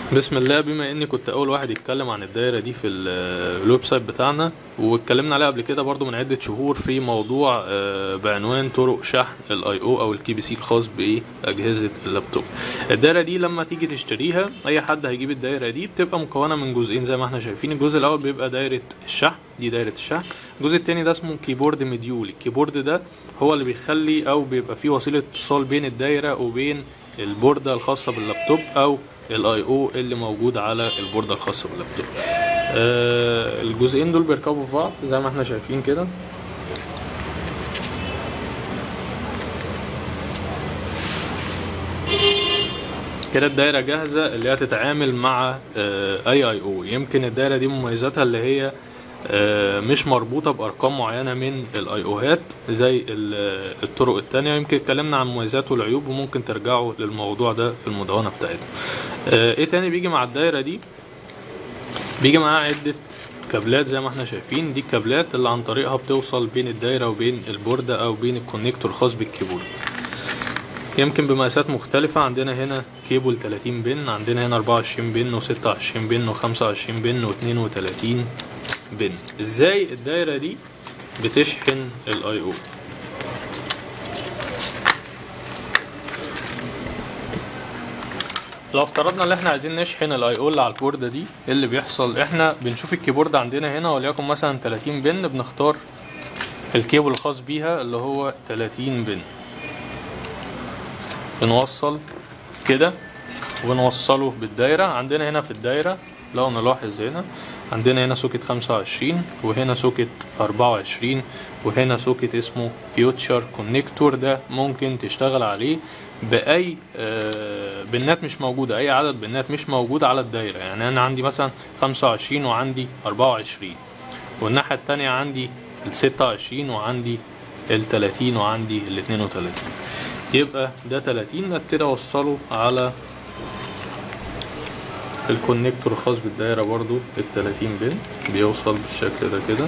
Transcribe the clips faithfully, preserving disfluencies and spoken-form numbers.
بسم الله. بما اني كنت اول واحد يتكلم عن الدايره دي في ال- الويب سايت بتاعنا، واتكلمنا عليها قبل كده برضو من عده شهور في موضوع آه، بعنوان طرق شحن الاي او او الكي بي سي الخاص باجهزه اللابتوب. الدايره دي لما تيجي تشتريها اي حد هيجيب الدايره دي بتبقى مكونه من جزئين زي ما احنا شايفين. الجزء الاول بيبقى دايره الشحن، دي دايره الشحن. الجزء التاني ده اسمه كيبورد مديول. الكيبورد ده هو اللي بيخلي او بيبقى فيه وسيله اتصال بين الدايره وبين البورده الخاصه باللابتوب او الاي او اللي موجود على البورده الخاصه باللابتوب. آه الجزئين دول بيركبوا في بعض زي ما احنا شايفين كده. كده الدايره جاهزه اللي هي تتعامل مع آه اي اي او. يمكن الدايره دي مميزاتها اللي هي آه مش مربوطه بارقام معينه من الاي اوهات زي الطرق التانية. يمكن اتكلمنا عن مميزات والعيوب وممكن ترجعوا للموضوع ده في المدونه بتاعتنا. آه ايه تاني بيجي مع الدايره دي؟ بيجي معاها عده كابلات زي ما احنا شايفين. دي الكابلات اللي عن طريقها بتوصل بين الدايره وبين البورده او بين الكونكتور الخاص بالكيبورد. يمكن بمقاسات مختلفة. عندنا هنا كيبل تلاتين بن، عندنا هنا اربعة وعشرين بن وستة وعشرين بن وخمسة وعشرين بن واتنين وتلاتين بن. ازاي الدايرة دي بتشحن الاي او؟ لو افترضنا ان احنا عايزين نشحن الاي او اللي على البوردة دي، ايه اللي بيحصل؟ احنا بنشوف الكيبورد عندنا هنا وليكن مثلا تلاتين بن، بنختار الكيبل الخاص بيها اللي هو تلاتين بن، بنوصل كده وبنوصله بالدايرة. عندنا هنا في الدايرة لو نلاحظ هنا عندنا هنا سوكت خمسة وعشرين وهنا سوكت اربعة وعشرين وهنا سوكت اسمه فيوتشر كونكتور. ده ممكن تشتغل عليه بأي بنات مش موجودة، أي عدد بنات مش موجود على الدايرة. يعني أنا عندي مثلا خمسة وعشرين وعندي اربعة وعشرين، والناحية التانية عندي الستة وعشرين وعندي التلاتين وعندي الاتنين وتلاتين. يبقى ده تلاتين، ابتدي اوصله على الكونكتور الخاص بالدايره برضو ال تلاتين بن، بيوصل بالشكل ده كده.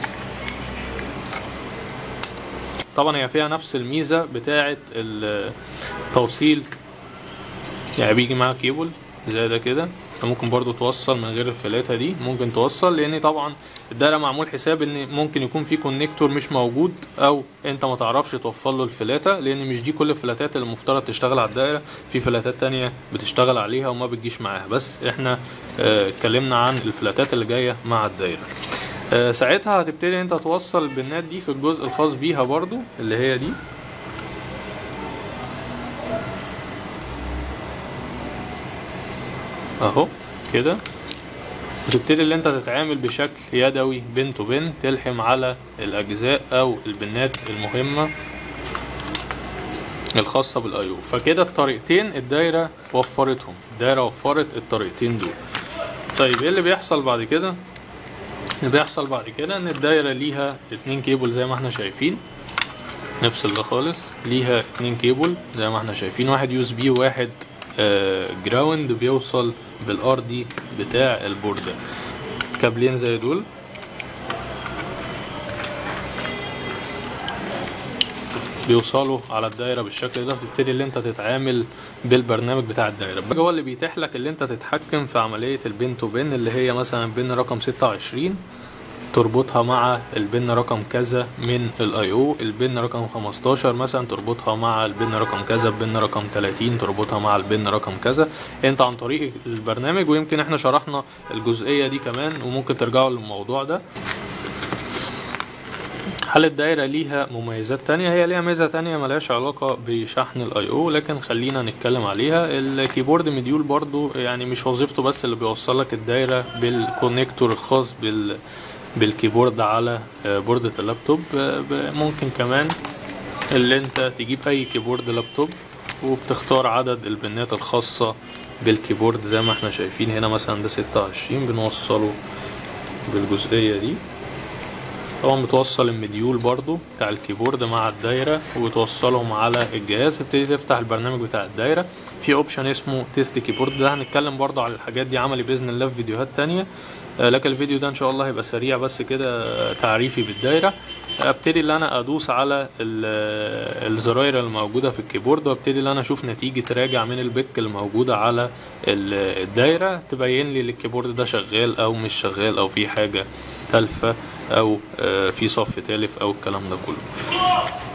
طبعا هي فيها نفس الميزه بتاعه التوصيل، يعني بيجي معاها كيبل زي ده كده. ممكن برضو توصل من غير الفلاتة دي، ممكن توصل لان طبعا الدايره معمول حساب ان ممكن يكون في كونكتور مش موجود او انت ما تعرفش توفر له الفلاتة، لان مش دي كل الفلاتات اللي المفترض تشتغل على الدايره. في فلاتات تانية بتشتغل عليها وما بتجيش معاها، بس احنا اتكلمنا آه عن الفلاتات اللي جايه مع الدايره. آه ساعتها هتبتدي انت توصل البنات دي في الجزء الخاص بيها برضو اللي هي دي اهو كده. وتبتدي اللي انت تتعامل بشكل يدوي بن تو بن، تلحم على الاجزاء او البنات المهمة الخاصة بالاي او. فكده الطريقتين الدايرة وفرتهم، الدايرة وفرت الطريقتين دول. طيب ايه اللي بيحصل بعد كده؟ اللي بيحصل بعد كده ان الدايرة ليها اتنين كيبل زي ما احنا شايفين. نفصل ده خالص، ليها اتنين كيبل زي ما احنا شايفين، واحد يو اس بي وواحد جراوند آه بيوصل بالار دي بتاع البوردة. كابلين زي دول بيوصلوا على الدايره بالشكل ده. تبتدي اللي انت تتعامل بالبرنامج بتاع الدايره، هو اللي بيتيح لك اللي انت تتحكم في عمليه البن تو بن، اللي هي مثلا بن رقم ستة وعشرين تربطها مع البن رقم كذا من الاي او، البن رقم خمستاشر مثلا تربطها مع البن رقم كذا، البن رقم تلاتين تربطها مع البن رقم كذا. انت عن طريق البرنامج، ويمكن احنا شرحنا الجزئيه دي كمان وممكن ترجعوا للموضوع ده. هل الدايرة ليها مميزات تانية؟ هي ليها ميزة تانية ملهاش علاقة بشحن الاي او، لكن خلينا نتكلم عليها. الكيبورد مديول برضو يعني مش وظيفته بس اللي بيوصلك الدايرة بالكونكتور الخاص بال بالكيبورد على بوردة اللابتوب. ممكن كمان اللي انت تجيب اي كيبورد لابتوب وبتختار عدد البنات الخاصة بالكيبورد زي ما احنا شايفين هنا. مثلا ده ستة وعشرين، بنوصله بالجزئية دي. طبعا بتوصل المديول برضو بتاع الكيبورد مع الدايرة وتوصلهم على الجهاز. تبتدي تفتح البرنامج بتاع الدايرة، في اوبشن اسمه تيست كيبورد، ده هنتكلم برضو على الحاجات دي عملي باذن الله في فيديوهات تانية. لكن الفيديو ده ان شاء الله هيبقى سريع بس كده تعريفي بالدايره. ابتدي ان انا ادوس على الزراير الموجوده في الكيبورد، وابتدي ان انا اشوف نتيجه راجع من البك الموجوده على الدايره تبين لي الكيبورد ده شغال او مش شغال، او في حاجه تالفه، او في صف تالف، او الكلام ده كله.